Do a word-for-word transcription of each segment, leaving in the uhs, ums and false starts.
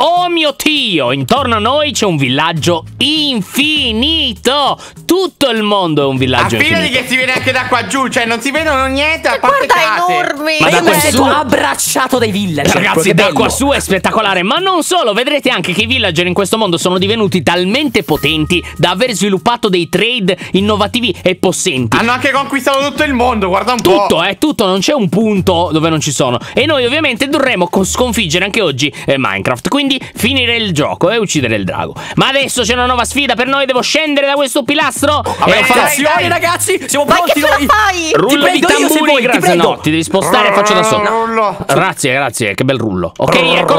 Oh mio Dio, intorno a noi c'è un villaggio infinito. Tutto il mondo è un villaggio infinito. Affidati che si vede anche da qua giù, cioè non si vedono niente a parte Guarda, case. è enorme. Ma da io mi qua sento su- abbracciato dai villager. Ragazzi, che da bello. qua su è spettacolare. Ma non solo, vedrete anche che i villager in questo mondo sono divenuti talmente potenti da aver sviluppato dei trade innovativi e possenti. Hanno anche conquistato tutto il mondo, guarda un po'. Tutto, eh, tutto, non c'è un punto dove non ci sono. E noi ovviamente dovremo co- sconfiggere anche oggi eh, Minecraft. Quindi finire il gioco e uccidere il drago. Ma adesso c'è una nuova sfida per noi. Devo scendere da questo pilastro. Vabbè, e lo farò. dai, Attenzione, ragazzi, siamo Ma pronti che ce la noi. fai? Rullo di prendo io se tamburi, vuoi, ti grazie. prego. No, ti devi spostare e faccio da solo. Rullo. Grazie, grazie, che bel rullo. Ok, eccolo.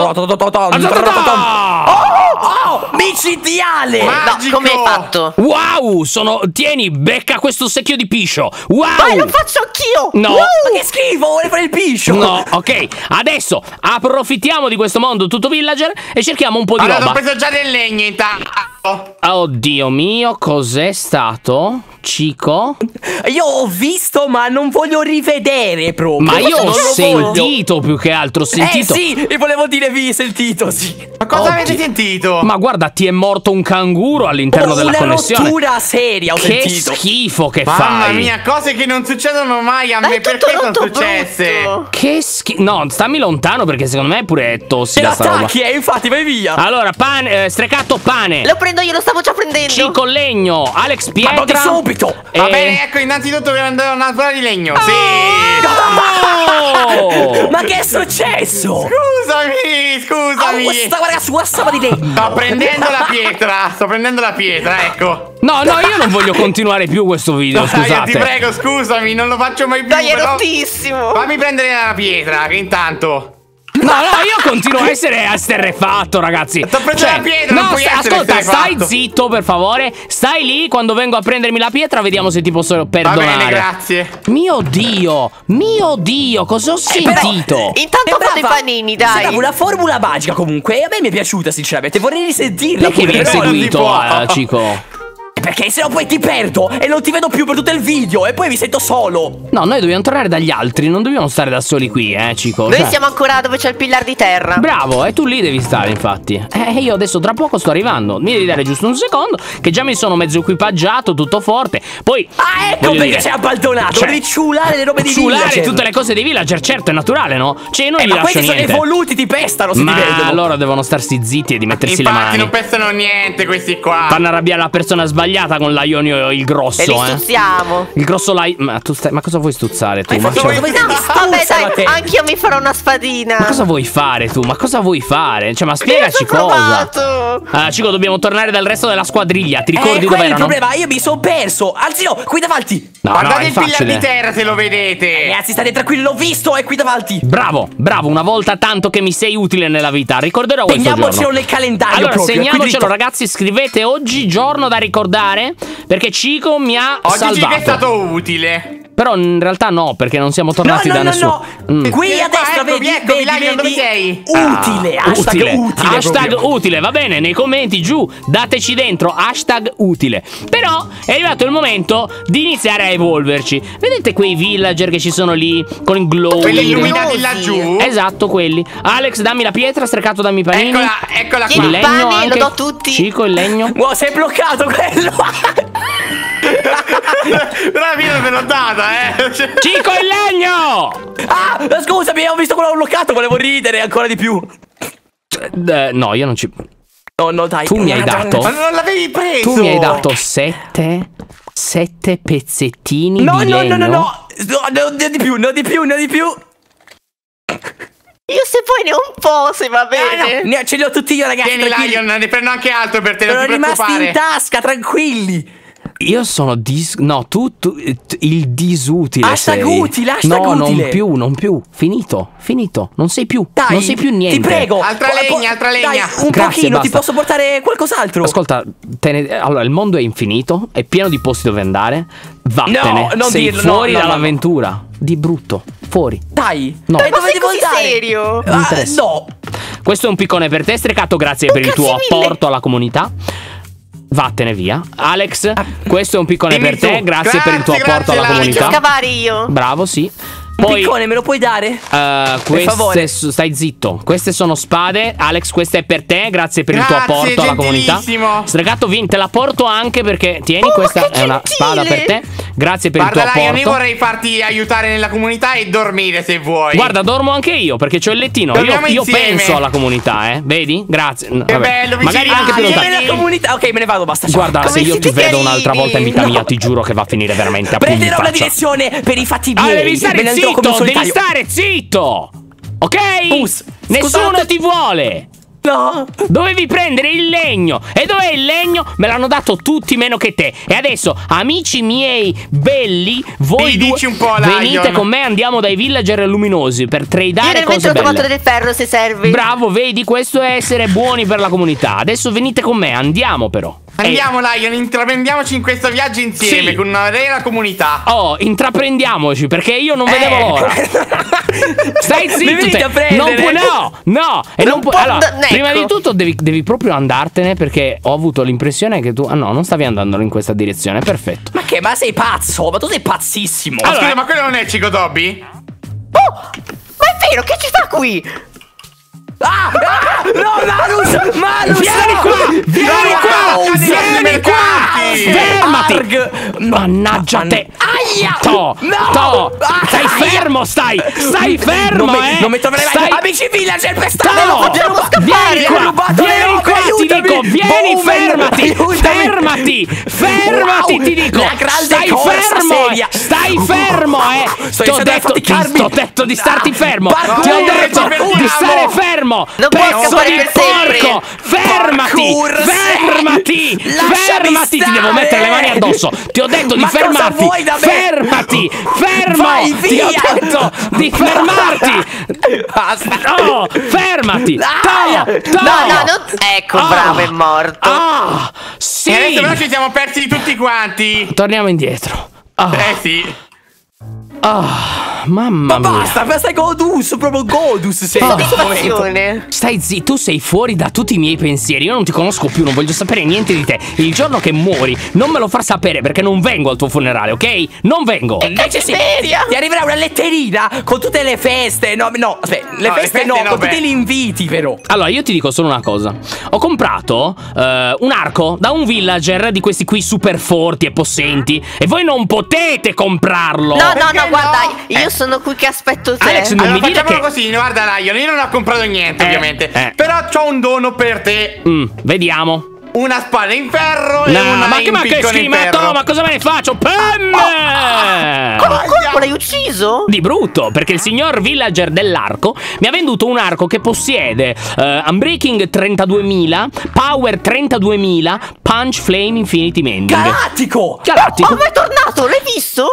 Oh, micidiale. No, Magico. come hai fatto? Wow, sono... Tieni, becca questo secchio di piscio. Wow. Vai, lo faccio anch'io. No. Uh! Ma che schifo, vuole fare il piscio. No, ok, adesso approfittiamo di questo mondo tutto villager e cerchiamo un po' di Allora, ho roba. preso già del legno intanto. Oddio mio, cos'è stato? Cico? Io ho visto, ma non voglio rivedere proprio. Ma io Non ho lo sentito più che altro, ho sentito. Eh sì, e volevo dire vi sentito, sì. Ma cosa Oddio. avete sentito? Ma guarda, ti è morto un canguro all'interno Oh, della una connessione. rottura seria ho Che sentito. schifo che Mamma fai. mia, cose che non succedono mai a Ma me. è tutto Perché sono rotto successe? brutto. Che schifo. No, stammi lontano perché secondo me è pure Se tossica sta roba. l'attacchi, eh, infatti, vai via. Allora, pane, eh, strecato pane. Lo prendo io, lo stavo già prendendo. Cico legno, Alex Ma non di pietra. subito. Va e- bene, ecco, innanzitutto devo andare a una scuola di legno. Sì. Oh! Ma che è successo? Scusami, Oh, scusami. questa guarda sua stava di legno. Sto prendendo la pietra. Sto prendendo la pietra, ecco. No, no, io non voglio continuare più questo video, Dai, scusate. ti prego, scusami, non lo faccio mai più. Dai, è però- rottissimo. Fammi prendere la pietra, che intanto. No, no, io continuo a essere esterrefatto, ragazzi. Sto prendendo la pietra, non no, puoi sta- essere ascolta, stai esterrefatto. zitto, per favore. Stai lì, quando vengo a prendermi la pietra, vediamo se ti posso Va perdonare. bene, grazie. Mio Dio, mio Dio, cosa ho sentito? Intanto È fate i brava. panini, dai. Sembrava una formula magica comunque. E a me mi è piaciuta, sinceramente. Vorrei risentirla. Perché mi pure, hai però- non si seguito, può. eh, Cico? Perché sennò poi ti perdo e non ti vedo più per tutto il video e poi mi sento solo. No, noi dobbiamo tornare dagli altri, non dobbiamo stare da soli qui, eh, Cico. Noi Cioè- siamo ancora dove c'è il pillar di terra. Bravo, e tu lì devi stare, infatti. Eh, io adesso tra poco sto arrivando. Mi devi dare giusto un secondo, che già mi sono mezzo equipaggiato, tutto forte. Poi. Ah, ecco voglio perché dire, sei abbandonato. cioè, Devi ciulare le robe di ciulare villager. tutte le cose dei villager, certo, è naturale, no? Cioè, io non Eh, gli ma lascio questi sono niente. evoluti, ti pestano se Ma ti vedono. allora devono starsi zitti e di mettersi le Infatti mani. non pestano niente questi qua. Fanno arrabbiare la persona sbagliata con l'aionio il grosso, E li eh. stuzziamo. Il grosso lai. Ma tu stai. Ma cosa vuoi stuzzare tu? Ma Ma, infatti, cioè- dove No, mi vabbè, stuzzano a te? dai, anch'io mi farò una spadina. ma cosa vuoi fare tu? Ma cosa vuoi fare? Cioè, ma Io ci spiegaci ho cosa. provato. Ah, Cico, dobbiamo tornare dal resto della squadriglia. Ti Eh, ricordi quello dove è il erano? problema, io mi sono perso. Anzi no, qui davanti. No, Guardate no, è il pillar facile. di terra se lo vedete. Ragazzi, state tranquilli, l'ho visto, è qui davanti. Bravo, bravo, una volta tanto che mi sei utile nella vita. Ricorderò questo Segniamocelo giorno. nel calendario Allora, proprio, è qui segniamocelo, dritto. ragazzi. Scrivete oggi giorno da ricordare, perché Cico mi ha Oggi ci salvato. è stato utile. Però in realtà no, perché non siamo No, tornati no, da no, nessuno. no. Mm. Qui Vieni a qua, destra eccomi, vedi, eccomi, vedi, Lion, dove vedi? sei? Utile, Ah, hashtag utile. Hashtag proprio. utile, va bene, nei commenti giù, dateci dentro, hashtag utile. Però è arrivato il momento di iniziare a evolverci. Vedete quei villager che ci sono lì con il glow? Quelli Luminosi. illuminati laggiù. Esatto, quelli. Alex, dammi la pietra, strecato dammi i panini. Eccola, eccola Tieni Il qua. il legno pane, anche. lo do a tutti. Cico, il legno. Wow, sei bloccato quello. Però la vita te l'ho data, eh. Cico, il legno! Ah, scusami, ho visto quello bloccato, volevo ridere ancora di più. Eh, no, io non ci... No, no, dai. Tu mi hai dato... Ma non l'avevi preso. Tu mi hai dato sette... Sette pezzettini No, di no, legno. no, no, no. No, no, no di più, no di più, no di più. Io se poi ne ho un po', se va bene. Ne- Ce li ho tutti io, ragazzi. Tieni, tranquilli. Lion, ne prendo anche altro per te, non Sono ti rimasti preoccupare. in tasca, tranquilli. Io sono dis... No, tu, tu il disutile Hashtag sei. utile, hashtag no, utile. non più, non più. Finito, finito. Non sei più. Dai, non sei più niente. ti prego. Altra Po- po- legna, altra dai, legna. un Grazie, pochino, ti basta. posso portare qualcos'altro. Ascolta, te ne- allora il mondo è infinito, è pieno di posti dove andare. Vattene, No, non sei dirlo, no, fuori no, no, dall'avventura. Di brutto, fuori. Dai. No. Dai, Ma dove sei devo così andare? serio? Non Ah, interessa. no. Questo è un piccone per te, Strecato, grazie per il tuo grazie mille. apporto alla comunità. Vattene via. Alex, questo è un piccone Dimmi per te, tu. grazie per il tuo Grazie, apporto alla grazie, Inizio a comunità. scavare io. Bravo, sì. Poi Piccone, me lo puoi dare? Uh, queste favore. so- stai zitto. Queste sono spade. Alex, questa è per te. Grazie per il tuo Grazie, apporto alla comunità. gentilissimo. Stregato, vieni, te la porto anche perché tieni, Oh, questa che è una gentile. spada per te. Grazie per Guarda, il tuo Lion, io apporto. vorrei farti aiutare nella comunità e dormire se vuoi. Guarda, dormo anche io perché c'ho il lettino. Io, Dormiamo io insieme. penso alla comunità, eh. Vedi? Grazie. Che bello, magari vicini. anche più Ah, lontano. vieni. La comunità. Ok, me ne vado, basta. Ciao. Guarda, Come se io ti siete vedo un'altra carini. volta in vita No. mia, ti giuro che va a finire veramente a pugni in Prenderò una faccia. direzione per i fatti Ah, miei. devi Me stare ne andrò come un zitto, devi solitario. stare zitto. Ok? Bus, Nessuno scusate. ti vuole. No. Dovevi prendere il legno. E dov'è il legno? Me l'hanno dato tutti meno che te. E adesso, amici miei belli, voi Mi due dici un po', venite Lion. con me, andiamo dai villager luminosi per Io tradare nel cose mentre ho trovato belle. del ferro se serve. Bravo, vedi, questo è essere buoni per la comunità. Adesso venite con me, andiamo però. Andiamo, Lion, intraprendiamoci in questo viaggio insieme Sì. con una vera comunità. Oh, intraprendiamoci perché io non vedevo Eh. l'ora. Stai Mi zitto venite te. a prendere. Non puoi, no, no. E non, Non puoi. può- Allora, ecco. prima di tutto devi, devi proprio andartene perché ho avuto l'impressione che tu. Ah no, non stavi andando in questa direzione. Perfetto. Ma che? Ma sei pazzo? Ma tu sei pazzissimo. Ma Allora- scusa, ma quello non è Chico Dobby? Oh, ma è vero, che ci fa qui? Ah, ah, no, Manus! Manus! Vieni no! qua! Vieni No, qua! no, Vieni no, qua! no, Fermati! Arg. Mannaggia te! Aia! To! No! To! Ah, Stai aia! fermo, stai! Stai fermo, non mi, eh! Non mi troverei mai. Stai- Amici villager, pestate! To! Lo facciamo scappare! Vieni Mi ha qua! rubato le Vieni robe, qua, ti aiutami! dico! Vieni, Bowman, fermati! aiutami! Fermati! Fermati, Wow, ti dico! la grande Stai corsa fermo! seria. eh. Stai fermo, eh! Sto Ti ho iniziando a detto, ti affaticarmi. ho detto di starti Ah, fermo! parkour, Ti ho ci detto fermiamo. di stare fermo! Non puoi Pezzo scappare di per sempre. porco! Fermati! Parkour, Fermati! lasciami Fermati! Ti stare. devo mettere le mani addosso! Ti ho detto di Ma cosa fermarti! vuoi da me? Fermati! Fermo! Vai Ti ho via. detto di fermarti! Basta! No! Fermati! Aia. To! To! No, no, non... Ecco, Ah. bravo, è morto. Ah! Sì! E adesso però ci siamo persi di tutti quanti. Torniamo indietro. Ah, Eh sì. ah, mamma Ma mia. basta, ma stai godus, proprio godus sei. Ah. Soddisfazione. Stai zitto, tu sei fuori da tutti i miei pensieri. Io non ti conosco più, non voglio sapere niente di te. Il giorno che muori, non me lo far sapere perché non vengo al tuo funerale, ok? Non vengo. Invece sì, Cattiveria. ti arriverà una letterina con tutte le feste. No, no, aspetta, le No, le feste feste no, no, con beh. tutti gli inviti, però. Allora, io ti dico solo una cosa. Ho comprato eh, un arco da un villager di questi qui super forti e possenti. E voi non potete comprarlo. No, no, Perché no, guarda, no? io Eh. sono qui che aspetto te. Alex, non Allora mi dire facciamolo che- così, guarda Lion, io non ho comprato niente Eh, ovviamente. eh. Però c'ho un dono per te. Mm, vediamo. Una spada in ferro e No, una ma che, in ma che piccone in schimato, ferro. ma cosa me ne faccio? Penne! Con un colpo l'hai ucciso? Di brutto, perché il signor villager dell'arco mi ha venduto un arco che possiede eh, Unbreaking trentaduemila, Power trentaduemila, Punch Flame Infinity Mending. Galattico! Galattico. Oh, ma è tornato, l'hai visto?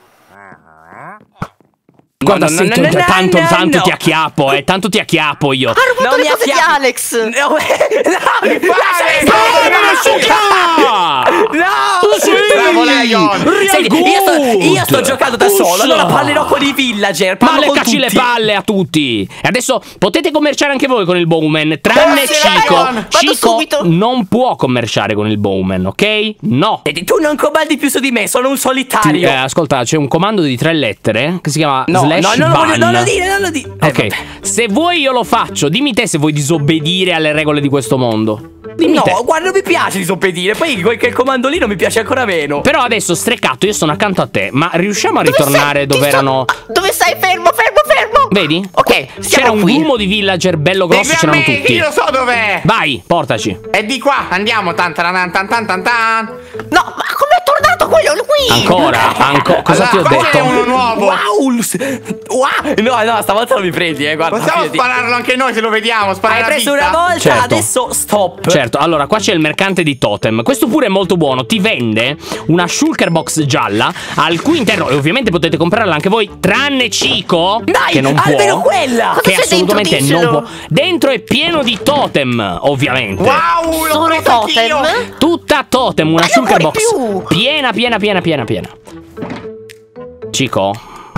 Guarda, No, no, sei no, tu- no, no, tanto, no, tanto no. ti acchiappo, eh, tanto ti acchiappo io. Ha rubato Non le mi cose di acchiappi. Alex. No, no, lasciami Fare, stare! No! No! Sì! Bravo, Lion. Real Senti, io sto, io sto good. giocando da solo, Ussa. allora parlerò con i villager. Ma Parlo le con cacci le tutti. palle a tutti. E adesso potete commerciare anche voi con il Bowman. Tranne Grazie, Chico. Lion. Vado Chico subito. non può commerciare con il Bowman, ok? No. Senti, tu non comandi più su di me, sono un Ti- solitario. eh, ascolta, c'è un comando di tre lettere che si chiama no, slash no, non lo ban. voglio, non lo dire, non lo dire. Eh, Ok, vabbè. se vuoi io lo faccio. Dimmi te se vuoi disobbedire alle regole di questo mondo. Dimmi No, te. guarda, non mi piace disobbedire. Poi quel che il comando lì non mi piace ancora meno. Però adesso, Streccato, io sono accanto a te. Ma riusciamo a ritornare Dove sei? dove Ti sto- erano. Ah, dove stai? Fermo, fermo, fermo. Vedi? Ok, C'era siamo un qui. grumo di villager bello grosso, Segui a c'erano me, tutti. io lo so dov'è. Vai, portaci. È di qua, andiamo. Tan tan tan tan tan tan. No, ma com'è tornato quello qui? Ancora? Anco- cosa ti ho Allora, qua c'è detto? uno nuovo. Wow, l- wow. No, no, stavolta non mi prendi, eh, guarda. Possiamo fidati. spararlo anche noi se lo vediamo. Sparare Hai a preso vista. una volta, Certo. adesso stop. Certo, allora qua c'è il mercante di totem. Questo pure è molto buono. Ti vende una shulker box gialla al cui interno, e ovviamente potete comprarla anche voi, tranne Chico, Dai, che non almeno può. quella. Che Cosa c'è assolutamente dentro? non può. Diccelo. Dentro è pieno di totem, ovviamente. Wow, l'ho Sono preso totem? anch'io. Tutta totem, una Ma non shulker vuoi box più? piena, piena, piena, piena, piena. Chico,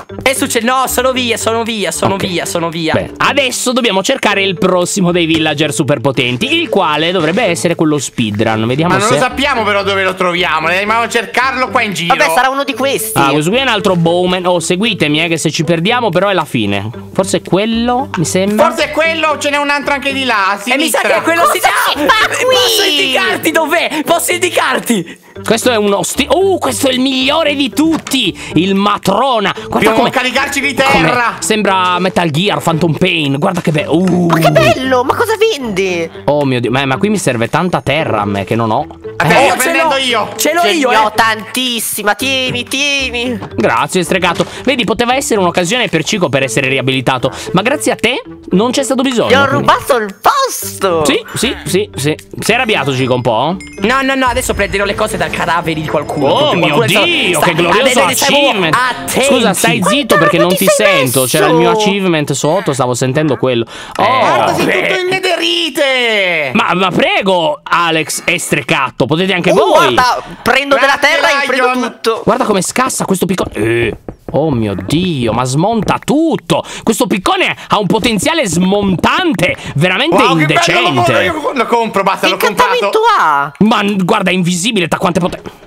Che succede? No, sono via, sono via, sono Ok. via, sono via. Beh, adesso dobbiamo cercare il prossimo dei villager super potenti, il quale dovrebbe essere quello speedrun. Vediamo Ma non se... lo sappiamo però dove lo troviamo. Dobbiamo a cercarlo qua in giro. Vabbè, sarà uno di questi. Ah, questo qui è un altro bowman. Oh, seguitemi, eh, che se ci perdiamo però è la fine. Forse è quello, mi sembra. Forse è quello, ce n'è un altro anche di là, a E mi sa sinistra. che è quello si Cosa si fa qui? Posso indicarti dov'è? Posso indicarti? Questo è uno sti... Uh, questo è il migliore di tutti! Il Matrona! Guarda Dobbiamo come... caricarci di come- terra. Sembra Metal Gear, Phantom Pain. Guarda che bello. Uh. Ma che bello, ma cosa vendi? Oh mio Dio, ma, ma qui mi serve tanta terra a me che non ho. Aspetta, Eh, sto ce prendendo l'ho. io. Ce l'ho Ce io, ne ho eh. tantissima, tieni, tieni. grazie, stregato. Vedi, poteva essere un'occasione per Cico per essere riabilitato. Ma grazie a te non c'è stato bisogno. Gli ho quindi- rubato il posto. Sì, sì, sì, sì. Sei arrabbiato, Cico, un po'? No, no, no, adesso prenderò le cose dal cadavere di qualcuno. Oh perché mio qualcuno sta- Dio, sta- che glorioso Adesso stai proprio achievement. attenti. Scusa, stai zitto perché non ti ti sei sento. messo? C'era il mio achievement sotto, stavo sentendo quello. Oh, Guarda, sei beh. tutto in nederite. ma, ma prego, Alex e Strecato, potete anche Uh, voi. guarda, prendo della Grazie, terra e prendo Lion. tutto. Guarda come scassa questo piccone. Eh. Oh mio Dio, ma smonta tutto. Questo piccone ha un potenziale smontante veramente Wow, che bello, indecente. lo, lo, lo compro, basta, Che l'ho comprato. incantamento ha? Ma guarda, è invisibile, da quante potenze.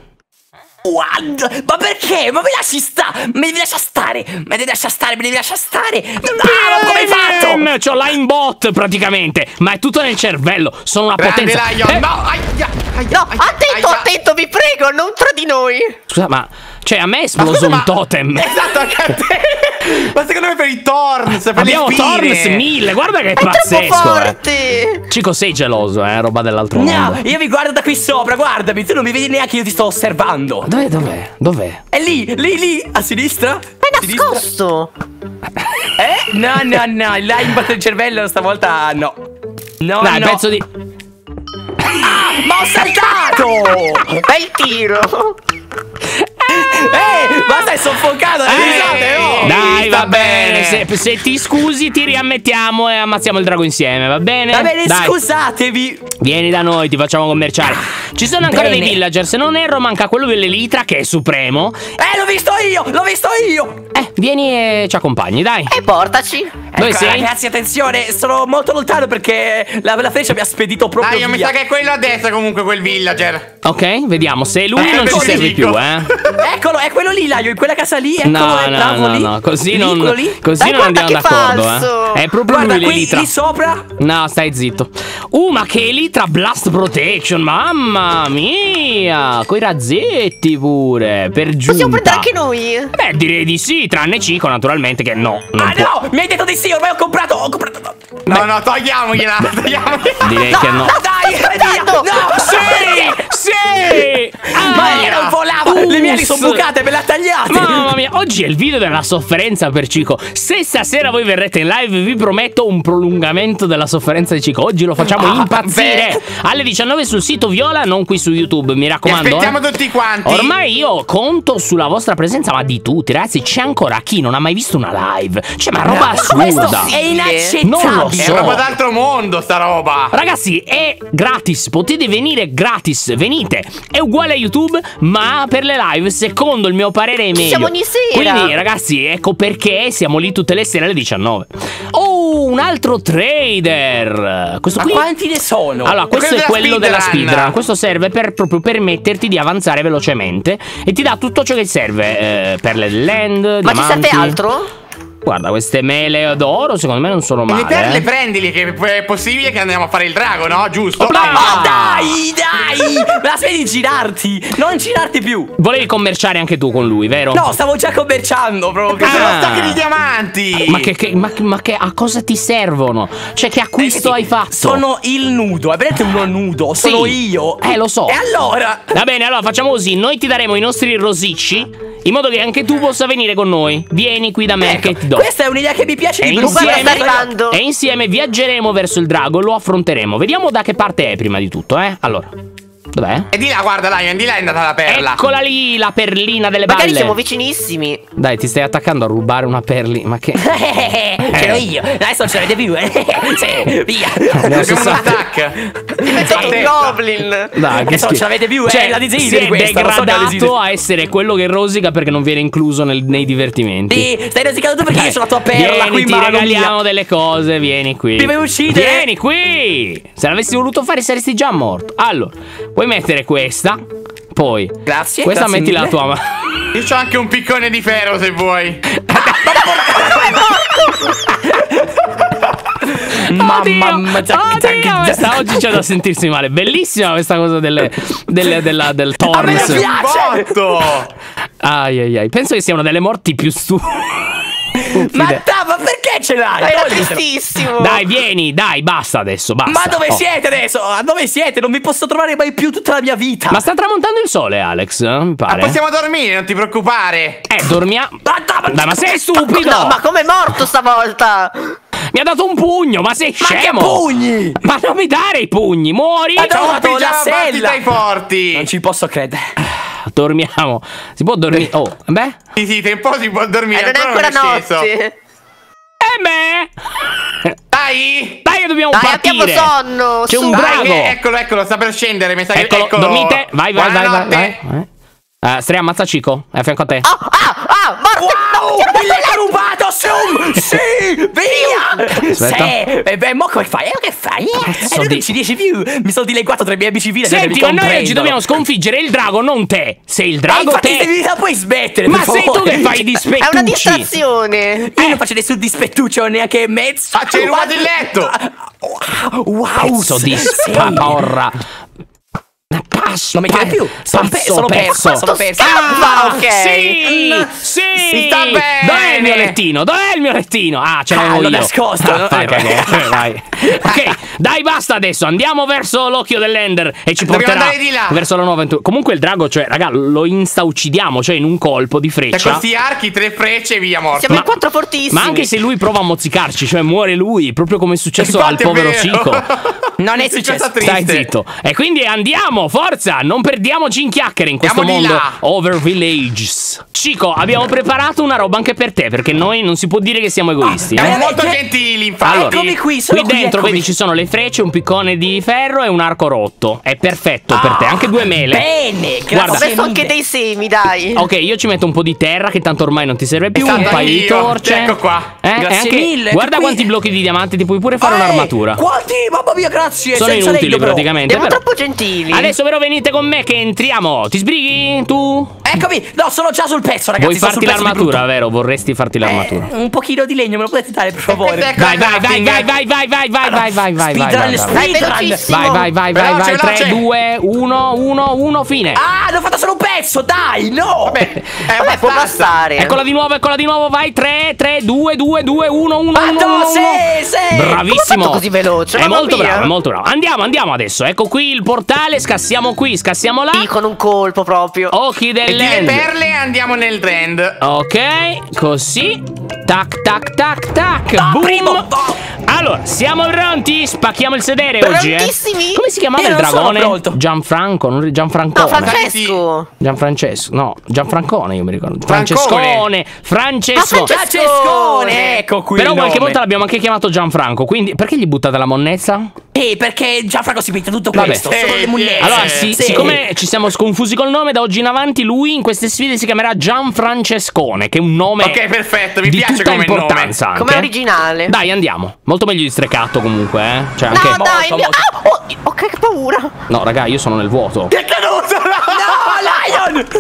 What? Ma perché? Ma mi lasci stare? Mi devi lasciare stare? Mi devi lasciare stare? Mi devi lasciare stare? Ah, ma come hai fatto? C'ho line bot praticamente, ma è tutto nel cervello. Sono una Grande potenza. Lion, Eh, no, aia, aia, No, aia, attento, aia. attento, vi prego, non tra di noi. Scusa, ma cioè a me è Ma esploso scusa, un ma- totem. Esatto, anche a te. Ma secondo me per i Thorns, per Abbiamo le spine. Thorns mille, guarda che è, È troppo pazzesco. Eh. forte. Cico, sei geloso, eh, roba dell'altro No, mondo. io mi guardo da qui sopra, guardami, tu non mi vedi neanche, io ti sto osservando. Dov'è, dov'è? Dov'è? È lì, lì, lì, a sinistra. È Sinistra. nascosto. Eh? No, no, no, il line del cervello stavolta no. No, Dai, no. pezzo di... Ma ho saltato! Bel tiro. Eh, ma stai soffocato, Eh, oh. dai, sta va bene. bene. Se, se ti scusi, ti riammettiamo e ammazziamo il drago insieme, va bene? Va bene, Dai, scusatevi. vieni da noi, ti facciamo commerciare. Ci sono ancora Bene. dei villager. Se non erro, manca quello dell'Elitra, che è supremo. Eh, l'ho visto io, l'ho visto io. Eh, vieni e ci accompagni, dai. E portaci. Dove Ecco, sei? ragazzi, attenzione, sono molto lontano perché la, la freccia mi ha spedito proprio Dai, io mi via. sa che è quello a destra comunque, quel villager. Ok, vediamo. Se lui Eh, non ci perché serve dico? più, eh. Eccolo, è quello lì, Laio, in quella casa lì, eccolo, No, è no, bravo no, lì. no, così Lì, non, quello lì. così Dai, non guarda andiamo che d'accordo, falso. eh. È proprio Guarda, lui qui, l'Elitra. lì sopra. No, stai zitto. Uh, ma che Elitra Blast Protection, mamma mia. Coi razzetti pure, per giunta. Possiamo prendere anche noi. Beh, direi di sì, tranne Cico, naturalmente, che no. Non Ah può. no, mi hai detto di sì, ormai ho comprato, ho comprato. No, no, togliamogliela, togliamogliela. Direi che no. No, dai, via. aspettando. No, Sì! Sì! Ah, ma io non volava, le mie ali sono ups. bucate, me le ha tagliate. Mamma mia, oggi è il video della sofferenza per Cico. Se stasera voi verrete in live, vi prometto un prolungamento della sofferenza di Cico. Oggi lo facciamo Ah, impazzire. Alle diciannove sul sito Viola, non qui su YouTube, mi Ti raccomando. aspettiamo eh. tutti quanti. Ormai io conto sulla vostra presenza, ma di tutti, ragazzi. C'è ancora chi non ha mai visto una live. C'è ma roba Questo assurda. è inaccettabile. Non lo È so. roba d'altro mondo sta roba. Ragazzi, è gratis, potete venire gratis, venite. È uguale a YouTube, ma per le live, secondo il mio parere, è meglio. siamo ogni sera. Quindi, ragazzi, ecco perché siamo lì tutte le sere alle diciannove. Oh, un altro trader. Questo Ma qui. quanti ne sono? Allora, questo quello è quello della della speedrun. speedrun. Questo serve per proprio permetterti di avanzare velocemente e ti dà tutto ciò che serve eh, per le land. Ma ci serve diamanti. altro? Guarda, queste mele d'oro secondo me non sono E male. le perle eh. prendili, che è possibile che andiamo a fare il drago, no? Giusto? Opla! Oh, dai, dai! Ma smetti di girarti! Non girarti più! Volevi commerciare anche tu con lui, vero? No, stavo già commerciando proprio. Sono Ah. stacchi di diamanti. Ma che, che- ma, ma che a cosa ti servono? Cioè, che acquisto Eh, hai fatto? Sono il nudo, è veramente uno nudo, sono Sì. io. Eh, lo so. E allora? Va bene, allora facciamo così. Noi ti daremo i nostri rosicci in modo che anche tu possa venire con noi. Vieni qui da me Ecco, che ti do. questa è un'idea che mi piace E di più. Guarda, sta insieme, arrivando. e insieme viaggeremo verso il drago e lo affronteremo. Vediamo da che parte è prima di tutto, eh? Allora. Dov'è? E di là, guarda, Lion, di là è andata la perla. Eccola lì, la perlina delle Magari balle. siamo vicinissimi. Dai, ti stai attaccando a rubare una perli. Ma che... Ce l'ho io. Adesso non ce l'avete più, eh. Sì, via. Abbiamo Abbiamo un sessanta. attack. Diventato un goblin. Dai, che Adesso non ce schifo. l'avete più, Cioè, è la si desideri è questa. non so che è la degradato desideri. a essere quello che rosica perché non viene incluso nel- nei divertimenti. Sì, stai rosicando tu perché Dai, io sono la tua perla vieni, qui in ti mano regaliamo mia. delle cose, vieni qui. Mi vuoi uccidere? Vieni qui. Se l'avessi voluto fare saresti già morto. Allora, puoi mettere questa. Poi Grazie, questa grazie mettila mille. la tua mano. Io c'ho anche un piccone di ferro se vuoi. Mamma Oddio, mia, oddio, questa oggi c'è da sentirsi male. Bellissima questa cosa delle, delle, della, del A me Torres. piace. Botto. Ai ai ai. Penso che sia una delle morti più stu. Ma dai, ma perché ce l'hai? Era Toglitelo. tristissimo. Dai, vieni, dai, basta adesso, basta. Ma dove Oh. siete adesso? Ah, dove siete? Non mi posso trovare mai più tutta la mia vita. Ma sta tramontando il sole, Alex, eh, mi Ma pare. possiamo dormire, non ti preoccupare. Eh, dormiamo. Ma, ma, Dai, ma sei stupido! No, ma com'è morto stavolta? Mi ha dato un pugno, ma sei Ma che scemo! pugni! Ma non mi dare i pugni, muori! Ma C'ho no, un la pigiama sella. partita ai forti. Non ci posso credere. Dormiamo. Si può dormire. Oh, beh. Sì, sì, tra un po' si può dormire. Eh, non è ancora non è sceso. notte. Eh beh! Dai. Dai che dobbiamo Dai, abbiamo partire! sonno. C'è su. un Dai, drago! che- eccolo, eccolo, sta per scendere. Mi sa che Eccolo, eccolo. dormite! Vai, vai, vai, vai, Buonanotte. vai. Eh, Strea, ammazza Cico, è a fianco a te. Ah, ah, ah, morto. Wow! Me l'hai rubato su! Sì! Via! Aspetta. Sì! E beh, mo come fai? Eh, che fai? Eh, Cazzo e non di- ci riesci più! Mi sono dileguato tra i miei amici fine. Senti, ma noi oggi dobbiamo sconfiggere il drago, non te! Sei il drago, infatti, te! devi- la puoi smettere, Ma per sei tu favore. che fai di È una spettucci! distrazione. Io non faccio nessun dispettuccio, neanche mezzo. Ah, ci hai rubato il letto. Wow! Pezzo di sì. spaporra! Passo, Non mi chiede più. Sono pe- pazzo sono perso, pezzo. sono perso. Ah, ok. Sì, sì. Si sta bene. Dov'è il mio lettino? Dov'è il mio lettino? Ah, ce l'avevo Ah, l'ho io. nascosto, no? Fai cagare, vai. Ok, dai, basta adesso. Andiamo verso l'occhio dell'Ender e ci Dobbiamo porterà andare di là. verso la nuova avventura. Comunque il drago, cioè, raga, lo insta uccidiamo, cioè in un colpo di Cioè, freccia. questi archi, tre frecce e via, morto. Siamo in quattro fortissimi. Ma anche se lui prova a mozzicarci, cioè muore lui, proprio come è successo Infatti al è povero vero. Cico. Non è Che successo. cosa Stai triste. zitto. E quindi andiamo, forza, non perdiamoci in chiacchiere in questo Andiamo di mondo là. over villages. Cico, abbiamo preparato una roba anche per te, perché noi non si può dire che siamo egoisti. Siamo eh? molto che- gentili, infatti. Allora, Eccomi qui, sono qui qui, dentro eccomi. vedi ci sono le frecce, un piccone di ferro e un arco rotto. È perfetto per te, anche due mele. Bene, Ho Guarda. grazie messo anche mille. dei semi, dai. Ok, io ci metto un po' di terra che tanto ormai non ti serve più, Esatto, un paio di io. torce. Ecco qua. Eh, e Grazie anche- mille, Guarda qui- quanti blocchi di diamante ti puoi pure fare Eh, un'armatura. Quanti? Mamma mia, grazie. Sono senza inutili legno, però. praticamente. Siamo però- troppo gentili. Adesso però venite con me che entriamo. Ti sbrighi tu? Eccomi. No, sono già sul pezzo, ragazzi. Vuoi sono farti sul pezzo di l'armatura, brutto. vero? Vorresti farti l'armatura. Eh, un pochino di legno, me lo potete dare, per favore? Ecco, Vai, ecco, vai, vai, crafting. vai, vai, vai, vai, vai, vai, vai, vai, vai, Speedrun, vai, vai. Dai, speedrun. velocissimo. Vai, vai, vai, vai, Veloce, vai, tre, veloce. due, uno, uno, uno, fine. Ah, ne ho fatto solo un pezzo, dai, no. Vabbè, eh, Vabbè, può abbastanza. bastare. Eccola di nuovo, eccola di nuovo, vai, tre, tre, due, due, due, uno, uno, Ma uno, no, uno, sì, uno. sì. Bravissimo. Come ha fatto così veloce? È Mamma molto mia. bravo, è molto bravo. Andiamo, andiamo adesso. Ecco qui il portale, scassiamo qui, scassiamo là. Sì, con un colpo proprio. Occhi E di le dell'end. perle andiamo nel trend. Ok, così. Tac, tac, tac, tac. Ah, Boom. primo, oh. Allora, siamo pronti? Spacchiamo il sedere oggi, eh? Prontissimi? Come si chiamava Io il non sono dragone? pronto. Gianfranco, non Gianfrancone. No, Francesco. Gianfrancesco, no, Gianfrancone io mi ricordo. Francone. Francescone, Francesco. Ah, Francesco. Francescone, ecco qui. Però il qualche nome. volta l'abbiamo anche chiamato Gianfranco, quindi perché gli buttate la monnezza? Eh, perché Gianfranco si mette tutto Vabbè. questo. Sono Eh, le mugliette. eh, Allora, Eh, sì, sì. siccome ci siamo sconfusi col nome, da oggi in avanti lui in queste sfide si chiamerà Gianfrancescone, che è un nome Ok, perfetto, mi di piace tutta come nome. importanza anche. Come originale. Dai, andiamo. Molto meglio di Strecatto comunque, eh. Cioè, No, anche... dai, molto, mio... molto. Ah, oh, oh, che paura. No, raga, io sono nel vuoto. Che è caduto? No, Lion!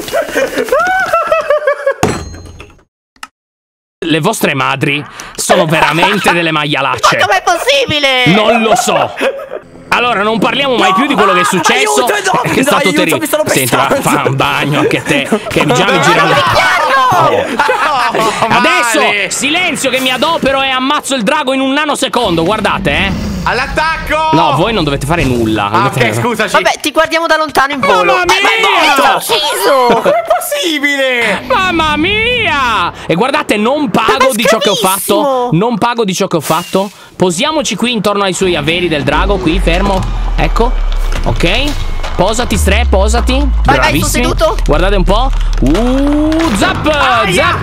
Le vostre madri sono veramente delle maialacce. Ma com'è possibile? Non lo so. Allora, non parliamo mai No, più di quello che è ah, successo. aiuto, no, che è no, stato aiuto, terribile. mi stanno Senti, va, pestando. fa un bagno anche te. Che già mi No, gira no, Oh. Oh, Adesso, male. silenzio che mi adopero e ammazzo il drago in un nanosecondo. Guardate, eh. All'attacco! No, voi non dovete fare nulla. Ah, Dovete- ok, scusaci. Vabbè, ti guardiamo da lontano in volo. Mamma Eh, ma mia! è ucciso. Com'è possibile? Mamma mia! E guardate, non pago Ma è di ciò che ho scavissimo! fatto. Non pago di ciò che ho fatto. Posiamoci qui intorno ai suoi averi del drago. Qui, fermo. Ecco. Ok. Posati, Stre, posati. Vai, vai, Bravissimi. sto seduto. Guardate un po'. Uh, zap, zap.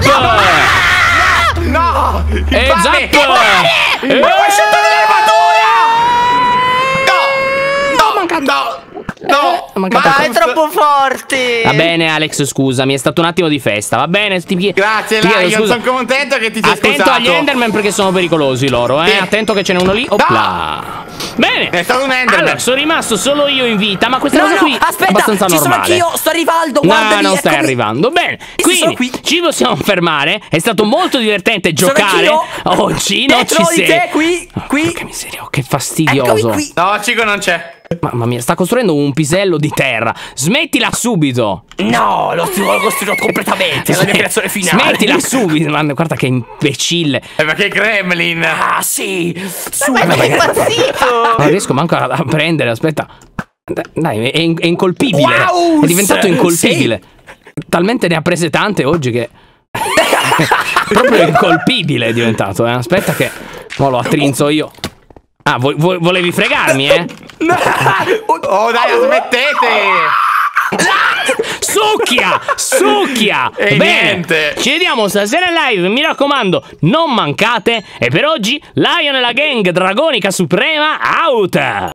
No! E Infame! zap. Mi Eh, vuoi scegliere l'armatura? No! No! mancato. No! No! È mancato Ma ancora. è troppo forte. Va bene, Alex, scusami, è stato un attimo di festa, va bene? Ti chie- Grazie, ti chiedo Lion, scusa. sono contento che ti sei Attento scusato. agli Enderman perché sono pericolosi loro, eh? Sì. Attento che ce n'è uno lì. Opla. Bene. È stato un Enderman. Allora, sono rimasto solo io in vita, ma questa No, cosa no, qui è aspetta, abbastanza ci sono normale. anch'io, sto arrivando, No, guardami, non stai eccomi. arrivando. Bene, Sì, sono quindi qui. ci possiamo fermare. È stato molto divertente Sono giocare. anch'io. Oggi non Dietro ci di sei. te, qui, qui. Porca miseria, che fastidioso. Eccomi qui. No, Cico non c'è. Mamma mia, sta costruendo un pisello di terra. Smettila subito. No, lo sto costruendo completamente, è la mia creazione finale. Smettila subito. Ma guarda che imbecille. È perché Gremlin. Ah, sì. Su, Ma è impazzito. Non riesco manco a, a prendere, aspetta. Dai, è, in- è incolpibile. Wow, è diventato sì. incolpibile. Talmente ne ha prese tante oggi che. Proprio incolpibile è diventato, eh. Aspetta che. Mo lo attrinzo io. Ah, vo- vo- volevi fregarmi, eh? Oh, dai, smettete. Succhia! Succhia! E Bene, niente. ci vediamo stasera in live, mi raccomando, non mancate. E per oggi, Lion e la gang Dragonica Suprema out!